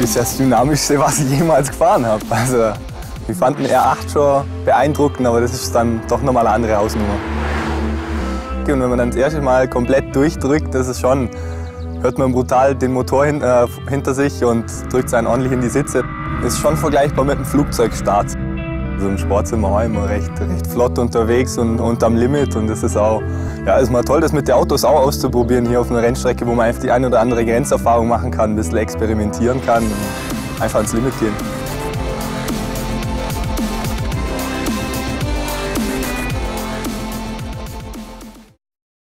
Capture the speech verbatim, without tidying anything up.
ist das Dynamischste, was ich jemals gefahren habe. Also, wir fanden R acht schon beeindruckend, aber das ist dann doch nochmal eine andere Hausnummer. Und wenn man dann das erste Mal komplett durchdrückt, das ist schon, hört man brutal den Motor hin, äh, hinter sich und drückt einen ordentlich in die Sitze. Das ist schon vergleichbar mit einem Flugzeugstart. Also im Sport sind wir auch immer recht, recht flott unterwegs und, und am Limit. Und das ist auch, ja, ist mal toll, das mit den Autos auch auszuprobieren hier auf einer Rennstrecke, wo man einfach die eine oder andere Grenzerfahrung machen kann, ein bisschen experimentieren kann und einfach ans Limit gehen.